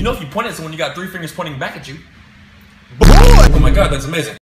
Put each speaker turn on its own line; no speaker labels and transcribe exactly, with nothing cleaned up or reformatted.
You know if you point at someone, you got three fingers pointing back at you.
Boy!
Oh my god, that's amazing.